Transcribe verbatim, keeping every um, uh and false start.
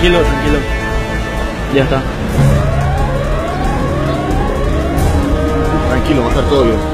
tranquilo, tranquilo. Ya está. Tranquilo, va a estar todo bien.